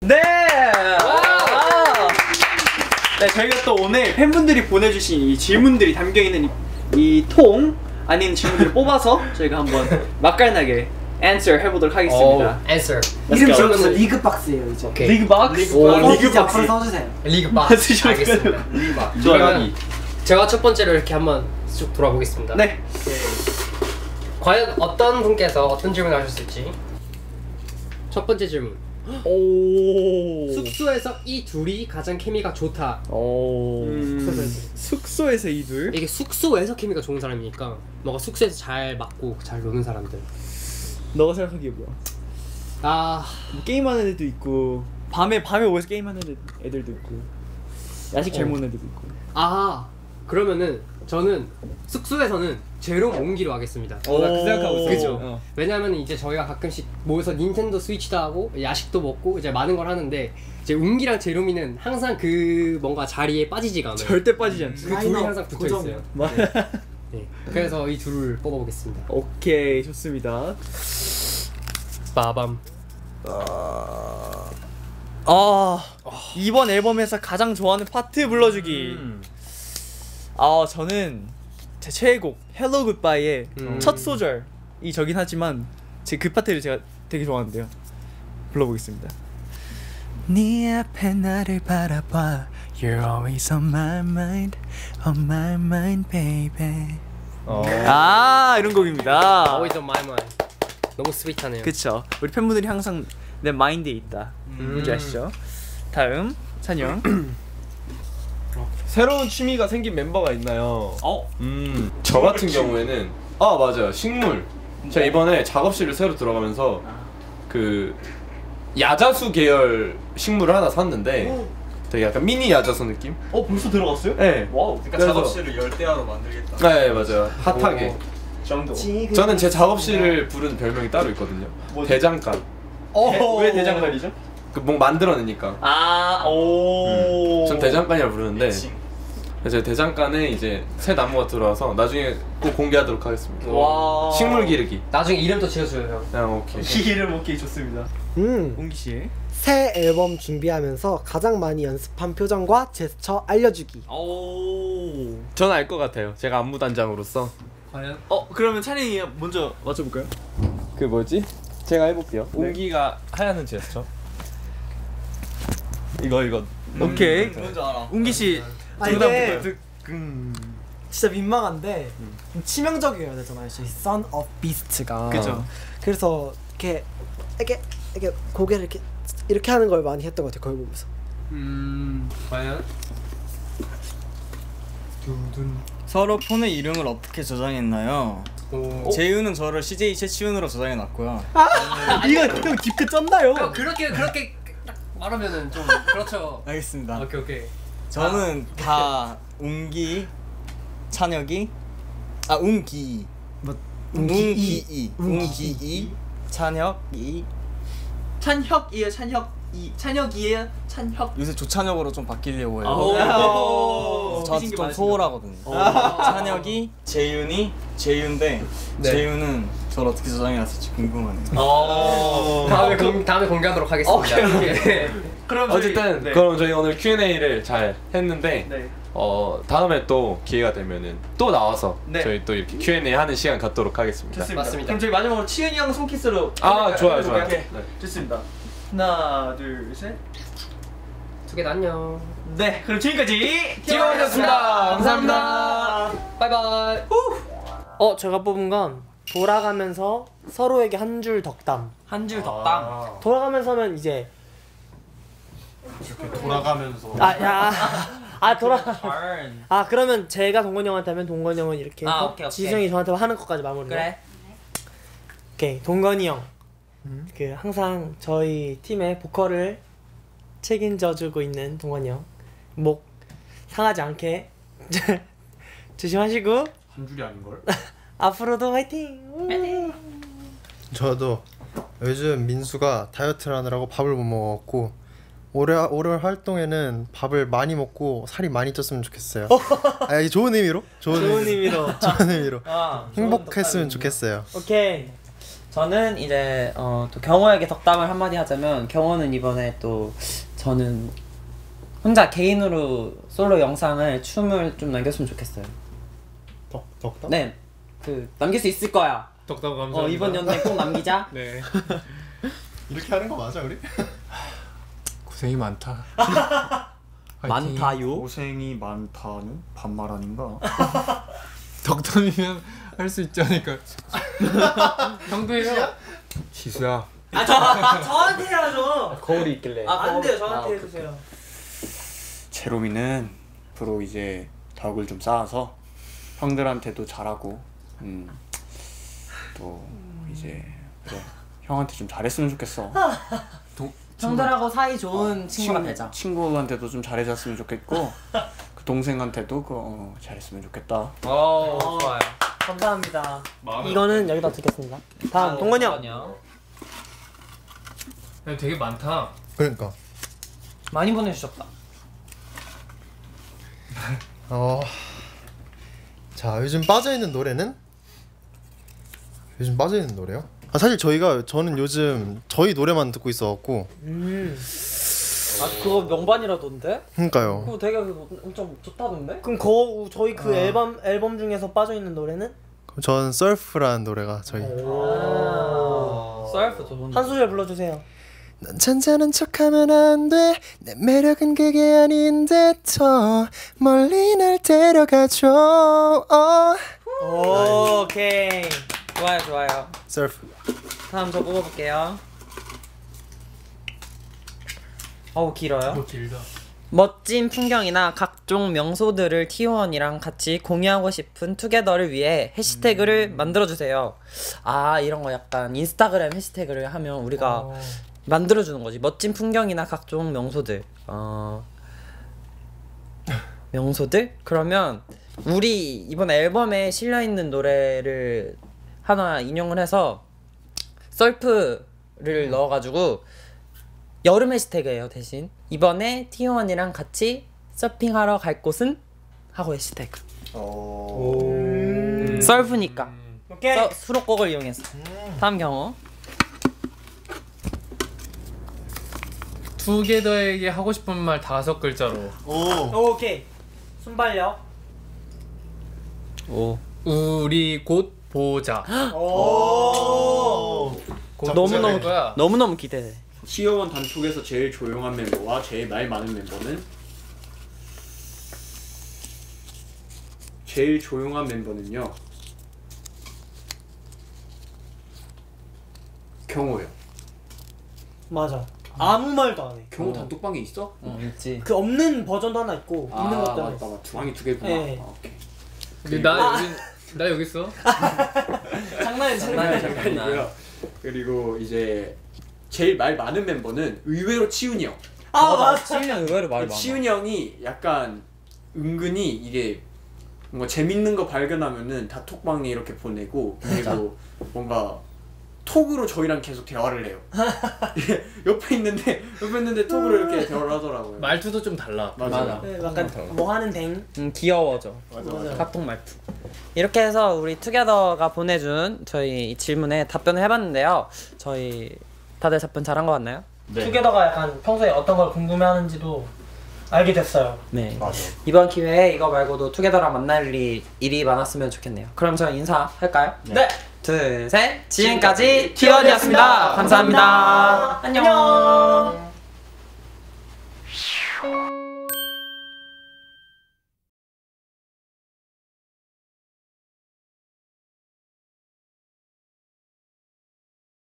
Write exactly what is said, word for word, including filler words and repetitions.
네! 와! 네, 저희가 또 오늘 팬분들이 보내주신 이 질문들이 담겨있는 이 통 안에 있는 질문들을 뽑아서 저희가 한번 맛깔나게 answer 해보도록 하겠습니다. 오, answer. 이름 지어서 리그박스예요 이제. 오케이. 리그박스? 리그박스. 리그박스 앞으로 써주세요. 리그박스. 알겠습니다. 리그박스. 좋아요. 제가 첫 번째로 이렇게 한번 쭉 돌아보겠습니다. 네. 과연 어떤 분께서 어떤 질문을 하셨을지. 첫 번째 질문. 오. 숙소에서 이 둘이 가장 케미가 좋다. 오. 음. 숙소에서 이 둘? 이게 숙소에서 케미가 좋은 사람이니까 너가 숙소에서 잘 맞고 잘 노는 사람들. 너가 생각하기에 뭐야? 아, 뭐 게임하는 애도 있고 밤에 밤에 오해서 게임하는 애들도 있고 야식 잘 어. 먹는 애들도 있고. 아 그러면은 저는 숙소에서는 제로 모음기로 하겠습니다. 어, 나 그 생각하고 있어. 그죠? 어. 왜냐면 이제 저희가 가끔씩 모여서 닌텐도 스위치도 하고 야식도 먹고 이제 많은 걸 하는데 이제 웅기랑 제로미는 항상 그 뭔가 자리에 빠지지가 않아요. 절대 빠지지 않지. 그 둘이 항상 붙어 있어요. 맞아. 네. 네. 그래서 이 둘을 뽑아보겠습니다. 오케이, 좋습니다. 빠밤. 아, 이번 앨범에서 가장 좋아하는 파트 불러주기. 음. 아, 저는 제 최애곡 Hello Goodbye의 음. 첫 소절이 저긴 하지만 제 그 파트를 제가 되게 좋아하는데요. 불러보겠습니다. 네 앞에 나를 바라봐 You're always on my mind, on my mind, baby. 어. 아, 이런 곡입니다. Always on my mind. 너무 스윗하네요. 그쵸. 우리 팬분들이 항상 내 마인드에 있다. 음. 뭔지 아시죠? 다음 찬영. 새로운 취미가 생긴 멤버가 있나요? 어? 음, 저 같은 경우에는 아 맞아요, 식물. 제가 이번에 작업실을 새로 들어가면서 그 야자수 계열 식물을 하나 샀는데 되게 약간 미니 야자수 느낌? 어, 벌써 들어갔어요? 네. 와우. 그러니까 그래서- 작업실을 열대야로 만들겠다. 네 맞아요, 핫하게. 오, 정도. 저는 제 작업실을 부르는 별명이 따로 있거든요. 뭐지? 대장간. 어, 왜 대장간이죠? 그 뭐 만들어내니까. 아, 오. 전 대장간이라 부르는데 미칭. 제 대장간에 이제 새 나무가 들어와서 나중에 꼭 공개하도록 하겠습니다. 와. 식물 기르기. 나중에 이름도 지어줘요 형. 그냥 오케이. 이 이름 오케이, 좋습니다. 음. 웅기 씨. 새 앨범 준비하면서 가장 많이 연습한 표정과 제스처 알려주기. 오. 저는 알 것 같아요. 제가 안무 단장으로서. 과연? 어, 그러면 찬영이 먼저 맞춰볼까요? 그 뭐지? 제가 해볼게요. 웅기가 하야는 제스처. 이거 이거. 오케이. 뭔지 알아. 웅기 씨. 아 이게 진짜 민망한데 좀 치명적이어야 되잖아요. 저희 Son of Beast가. 그죠. 그래서 이렇게 이렇게 이렇게 고개를 이렇게 이렇게 하는 걸 많이 했던 것 같아요. 거울 보면서. 음 과연? 서로 폰의 이름을 어떻게 저장했나요? 오. 재윤은 저를 씨제이 채치윤으로 저장해놨고요. 이거 형 딥게 쩐다요. 형 그렇게 그렇게 딱 말하면은 좀 그렇죠. 알겠습니다. 오케이 오케이. 저는 다 웅기, 찬혁이, 아 웅기, 뭐 웅기이, 웅기이. 웅기이, 찬혁이. 찬혁이에요, 찬혁이. 찬혁이에요, 찬혁. 요새 조찬혁으로 좀 바뀌려고 해요. 오. 저한테 좀 많으신가? 소홀하거든요. 찬혁이, 재윤이, 재윤데 네. 재윤은 저를 어떻게 저장해놨을지 궁금하네요. 어. 다음에 공 다음에 공개하도록 하겠습니다. 오케이. 그럼 저희- 어쨌든 네. 그럼 저희 오늘 큐 앤 에이를 잘 했는데 네. 어 다음에 또 기회가 되면은 또 나와서 네. 저희 또 이렇게 큐 앤 에이 하는 시간 갖도록 하겠습니다. 좋습니다. 맞습니다. 그럼 저희 마지막으로 치은이 형 손키스로. 아 좋아요 좋아요. 해볼까요? 네. 좋습니다. 하나, 둘, 셋. 두 개 안녕. 네, 그럼 지금까지 티원이었습니다. 감사합니다. 바이바이. 어 제가 뽑은 건 돌아가면서 서로에게 한 줄 덕담. 한 줄 덕담. 돌아가면서면 이제 돌아가면서. 아야 아 돌아 Turn. 아 그러면 제가 동건이 형한테 하면 동건이 형은 이렇게 아, 해서 오케이, 오케이. 지성이 저한테 하는 것까지 마무리. 그래. 오케이 동건이 형. 그 항상 저희 팀의 보컬을 책임져주고 있는 동건이 형. 목 상하지 않게 조심하시고 한 줄이 아닌 걸? 앞으로도 화이팅. 저도 요즘 민수가 다이어트를 하느라고 밥을 못 먹었고 올해 올해 활동에는 밥을 많이 먹고 살이 많이 쪘으면 좋겠어요. 아, 이게 좋은 의미로? 좋은, 좋은 의미, 의미로. 좋은 의미로 아, 행복했으면 좋겠어요. 오케이. 저는 이제 어, 또 경호에게 덕담을 한마디 하자면 경호는 이번에 또 저는 혼자 개인으로 솔로 영상을 춤을 좀 남겼으면 좋겠어요. 덕 덕담? 네, 그 남길 수 있을 거야. 덕담 감사합니다. 어, 이번 연도에 꼭 남기자. 네. 이렇게 하는 거 맞아 우리? 고생이 많다. 많다요. 고생이 많다는 반말 아닌가? 덕담이면 할 수 있지 않을까? 형도 해요. 지수야. 아, 저, 아, 저한테 해야죠. 거울이 있길래. 아, 안 돼요. 아, 저한테 오케이, 해주세요. 제로미는 앞으로 이제 덕을 좀 쌓아서 형들한테도 잘하고 음, 또 이제 그래 형한테 좀 잘했으면 좋겠어. 형들하고 사이 좋은 친구가 친- 되자. 친구한테도 좀 잘해줬으면 좋겠고 그 동생한테도 그, 어, 잘했으면 좋겠다. 어, 좋아요. 감사합니다. 이거는 여기다 두겠습니다. 다음 동건이 형. 되게 많다. 그러니까. 많이 보내주셨다. 어. 자 요즘 빠져 있는 노래는? 요즘 빠져 있는 노래요? 아 사실 저희가 저는 요즘 저희 노래만 듣고 있어갖고. 음. 아 그거 명반이라던데? 그러니까요. 그거 되게 엄청 좋다던데? 그럼 거 저희 그 앨범 앨범 중에서 빠져 있는 노래는? 전 서프라는 노래가 저희. 아, 썰프 좋은데. 한 소절 불러주세요. 넌 잔잔한 척하면 안 돼. 내 매력은 그게 아닌데 더 멀리 날 데려가줘. 어. 오케이. 좋아요, 좋아요. 서프. 다음 저 뽑아볼게요. 어우 길어요. 뭐 길다. 멋진 풍경이나 각종 명소들을 티오원이랑 같이 공유하고 싶은 투게더를 위해 해시태그를 음. 만들어주세요. 아 이런 거 약간 인스타그램 해시태그를 하면 우리가 어. 만들어주는 거지. 멋진 풍경이나 각종 명소들. 어... 명소들? 그러면 우리 이번 앨범에 실려있는 노래를 하나 인용을 해서 썰프를 넣어가지고 여름 해시태그예요. 대신 이번에 티오원이랑 같이 서핑하러 갈 곳은? 하고 해시태그. 어... 썰프니까 오케이. 서, 수록곡을 이용해서. 다음 경우 투게더에게 하고 싶은 말 다섯 글자로. 오. 오케이. 순발력. 오. 우리 곧 보자. 오. 곧 너무너무 보자 거야. 너무너무 기대돼. 티오원 단톡에서 제일 조용한 멤버와 제일 말 많은 멤버는? 제일 조용한 멤버는요 경호요. 맞아. 아무 말도 안 해. 경호 단톡방에 있어? 어 있지. 그 없는 버전도 하나 있고 아 있는 것도 하나 맞다 있어. 맞다 두 방이 두 개구나. 네. 아, 오케이. 근데 나 여기 나 여기 있어. 장난이 장난이. 장난이고요. 그리고 이제 제일 말 많은 멤버는 의외로 치훈이 형. 아 맞아. 치윤이 형 의외로 말이 많아. 치훈이 형이 약간 은근히 이게 뭔가 재밌는 거 발견하면은 다 톡방에 이렇게 보내고 그리고 뭔가 톡으로 저희랑 계속 대화를 해요. 옆에 있는데 옆에 있는데 톡으로 이렇게 대화를 하더라고요. 말투도 좀 달라. 맞아. 네, 약간 뭐 하는 댕. 음 귀여워져. 맞아 맞아. 카톡 말투. 이렇게 해서 우리 투게더가 보내준 저희 이 질문에 답변을 해봤는데요. 저희 다들 답변 잘한 것 같나요? 투게더가 약간 평소에 어떤 걸 궁금해하는지도 알게 됐어요. 네. 맞아. 이번 기회에 이거 말고도 투게더랑 만날 일이, 일이 많았으면 좋겠네요. 그럼 저희 인사할까요? 네. 둘, 셋. 지금까지 티원이었습니다. 감사합니다. 안녕. 안녕.